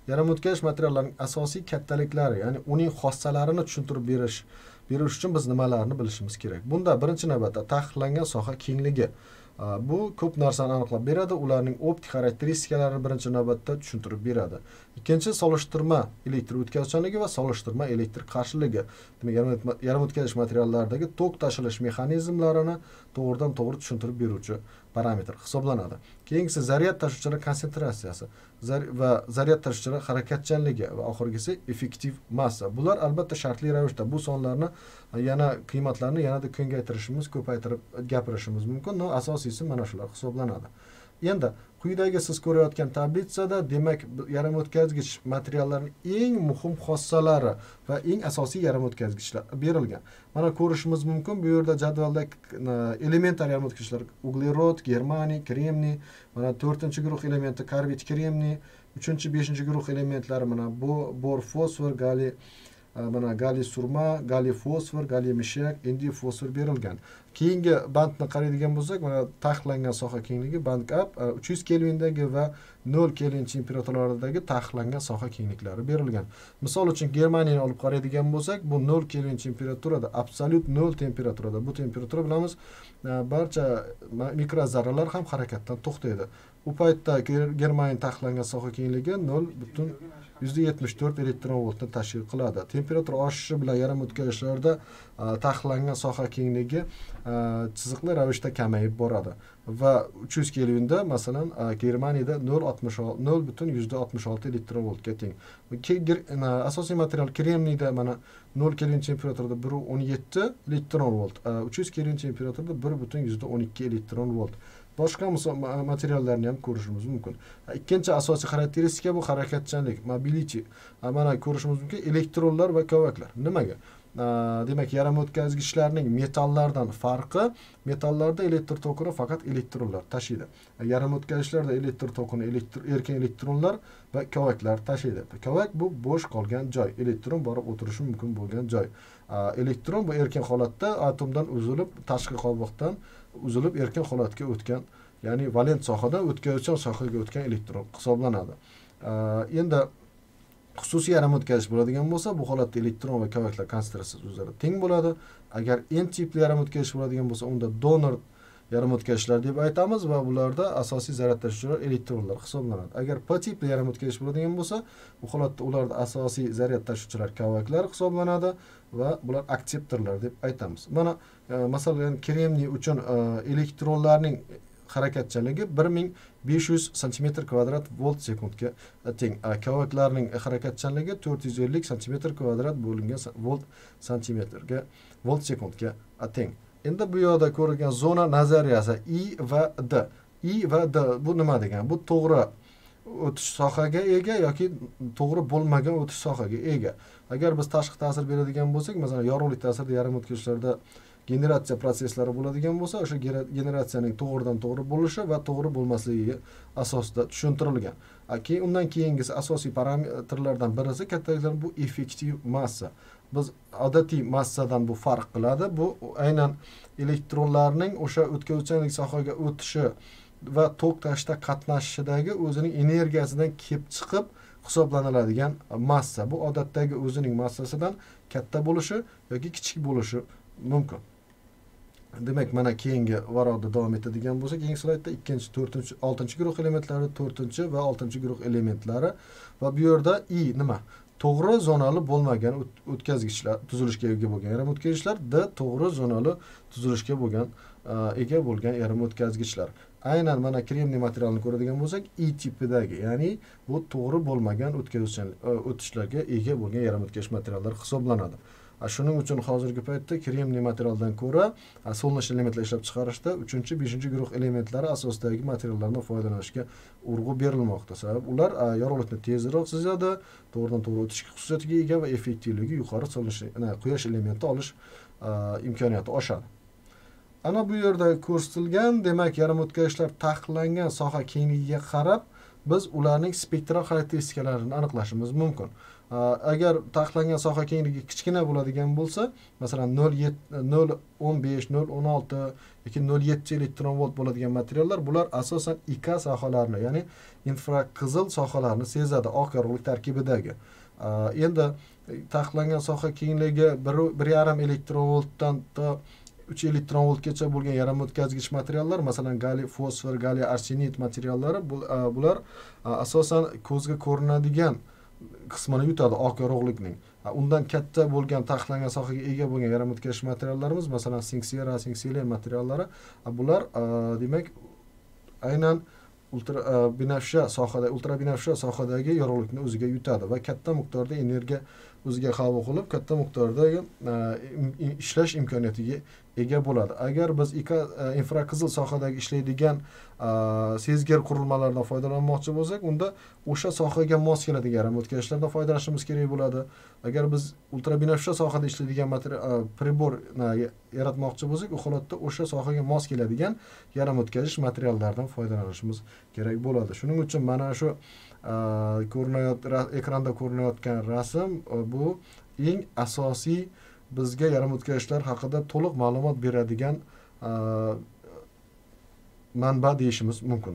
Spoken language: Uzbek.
yarim o'tkazish materiallarining asosiy kattaliklari, ya'ni uning xossalarini tushuntirib berish uchun biz nimalarni bilishimiz kerak. Bunda birinchi navbatda taqiqlangan soha kengligi. Bu ko'p narsani aniqlab beradi, ularning optik xarakteristikalarini birinchi navbatda tushuntirib beradi. Ikkinchi, solishtirma elektr o'tkazuvchanligi va solishtirma elektr qarshiligi. Demak, yarim o'tkazish materiallaridagi tok tashilish mexanizmlarini to'g'ridan to'g'ri tushuntirib beruvchi parametr hisoblanadi. Keyingisi zaryad tashuvchilar konsentratsiyasi va zaryad tashuvchilar harakatchanligi va oxirgisi effektiv massa. Bular albatta shartli ravishda bu sonlarni qiymatlarni yanada kengaytirishimiz, ko'paytirib gapirishimiz mumkin. No, asosiysi mana shular hisoblanadi. Endi quyidagi siz ko'rayotgan tablitsada demak yarim o'tkazgich materiallarning eng muhim xossalari va eng asosiy yarim o'tkazgichlar berilgan. Mana ko'rishimiz mumkin, bu yerda jadvalda elementar yarim o'tkazgichlar uglerod, germaniy, kremniy, mana 4-guruh elementi karbid, kremniy, 3-5 guruh elementlari mana bor, fosfor, galiy, mana galiy surma, galiy fosfor, galiy mishak, indiy fosfor berilgan. Keyingi bandni qaraydigan bo'lsak, mana taqiqlangan soha kengligi band gap 300 kelvindagi va 0 kelvin temperaturalaridagi taqiqlangan soha kengliklari berilgan. Misol uchun Germaniyani olib qaraydigan bo'lsak, bu 0 kelvin temperaturada, absolut 0 temperaturada. Bu temperatura bilamiz, barcha mikrozarralar ham harakatdan to'xtaydi. U paytda Germaniya taqiqlangan soha kengligi 0.74 elektron voltni tashkil qiladi. Temperatura oshishi bilan yarim o'tkazgichlarda taqiqlangan soha kengligi chiziqli ravishda kamayib boradi va 300 kelvinda masalan Germaniyada 0.66 elektron voltga teng. Asosiy material kremniyda mana 0 kelvin temperaturada 1.17 elektron volt, 300 kelvin temperaturada 1.12 elektron volt. Boshqa materiallarni ham ko'rishimiz mumkin. Ikkinchi asosiy xarakteristika bu harakatchanlik, mobility. Mana ko'rishimiz mumkin elektronlar va kovaklar. Nimaga? Demak, yarim o'tkazgichlarning metallardan farqi, metallarda elektr tokini faqat elektronlar tashiydi. Yarim o'tkazgichlarda elektr tokini erkin elektronlar va kovaklar tashiydi. Kovak bu bo'sh qolgan joy, elektron borib o'tirishi mumkin bo'lgan joy. Elektron bu erkin holatda atomdan uzilib, tashqi qolboqdan uzilib erkin holatga o'tgan, ya'ni valent sohadan o'tkazuvchan sohaga o'tgan elektron hisoblanadi. Endi xususiy yarim o'tkazish bo'ladigan bo'lsa, bu holatda elektron va kovaklar konsentratsiyasi o'zlari teng bo'ladi. Agar n tipli yarim o'tkazish bo'ladigan bo'lsa, unda donor yarim o'tkazgichlar deb aytamiz va bularda asosiy zaryad tashuvchilar elektronlar hisoblanadi. Agar p tipli yarim o'tkazish bo'ladigan bo'lsa, bu holatda ularda asosiy zaryad tashuvchilar kovaklar hisoblanadi va bular akseptorlar deb aytamiz. Mana masalan kremniy uchun elektronlarning harakatchanligi 1500 cm2 volt sekundga teng. Kovaklarning harakatchanligi 450 cm2 bo'lingan volt santimetrga volt sekundga teng. Endi bu yerda ko'rilgan zona nazariyasi I va D. I va D bu nima degani? Bu to'g'ri o'tish sohaga ega yoki to'g'ri bo'lmagan o'tish sohaga ega. Agar biz tashqi ta'sir beradigan bo'lsak, masalan, yorug'lik ta'sirida yarim o'tkazgichlarda generatsiya prosesslari bo'ladigan bo'lsa, o'sha generatsiyaning to'g'ridan to'g'ri bo'lishi va to'g'ri bo'lmasligi asosida tushuntirilgan. Undan keyingisi asosiy parametrlardan birisi kattaliklar bu effektiv massa. Biz odatiy massadan bu farq qiladi. Bu aynan elektronlarning o'sha o'tkazuvchanlik sohaga o'tishi va tok tashishda qatnashishidagi o'zining energiyasidan kelib chiqib hisoblaniladigan massa. Bu odatdagi o'zining massasidan katta bo'lishi yoki kichik bo'lishi mumkin. Demak, mana keyingi varoqda davom etadigan bo'lsa, keyingi slaydda 2, 4, 6 guruh elementlari, 4 va 6 guruh elementlari va bu yerda I nima? To'g'ri zonali bo'lmagan o'tkazgichlar, tuzilishga ega bo'lgan yarim o'tkazgichlar, D to'g'ri zonali tuzilishga ega bo'lgan yarim o'tkazgichlar. Aynan mana kremniy materialni ko'radigan bo'lsak, I tipidagi, ya'ni bu to'g'ri bo'lmagan o'tishlarga ega bo'lgan yarim o'tkazgich materiallar hisoblanadi. Shuning uchun hozirgi paytda kremniy materialdan ko'ra solnish elementlar ishlab chiqarishda 3-5 guruh elementlari asosidagi materiallardan foydalanishga urg'u berilmoqda. Sabab ular yorug'likni tezroq sezadi, to'g'ridan to'g'ri o'tish xususiyatiga ega va effektivligi yuqori quyosh elementi olish imkoniyati oshadi. Ana bu yerda ko'rsatilgan, demak, yarim o'tkazgichlar taqiqlangan soha kengligiga qarab biz ularning spektral xarakteristikalarini aniqlashimiz mumkin. Agar taqiqlangan soha kengligi kichkina bo'ladigan bo'lsa, masalan 0.15, 0.16 yoki 0.7 elektron volt bo'ladigan materiallar, bular asosan IK sohalarini, ya'ni infraqizil sohalarni sezadi, oq yorug'lik tarkibidagi. Endi taqiqlangan soha kengligi 1.5 elektron voltdan to 3 elektron voltgacha bo'lgan yaram o'tkazgich materiallar, masalan galliy fosfor, galliy arsenid materiallari, bular asosan ko'zga ko'rinadigan qismini yutadi oq yorug'likning. Undan katta bo'lgan taqiqlangan sohaga ega bo'lgan yaram o'tkazgich materiallarimiz, masalan sinksera, sinkselen materiallari, bular demak aynan ultra binafsha sohadagi yorug'likni o'ziga yutadi va katta miqdorda energiya o'ziga qabul qilib, katta miqdordagi ishlash imkoniyatiga ega bo'ladi. Agar biz infraqizil sohadagi ishlaydigan sezgir qurilmalardan foydalanmoqchi bo'lsak, unda o'sha sohaga mos keladigan yaram o'tkazgichlardan foydalanishimiz kerak bo'ladi. Agar biz ultrabinafsha sohada ishlaydigan pribor yaratmoqchi bo'lsak, u holatda o'sha sohaga mos keladigan yaram o'tkazgich materiallardan foydalanishimiz kerak bo'ladi. Shuning uchun mana shu ekranda ko'rinayotgan rasm bu eng asosiy bizga yaram o'tkazgichlar haqida to'liq ma'lumot beradigan manba deyishimiz mumkin.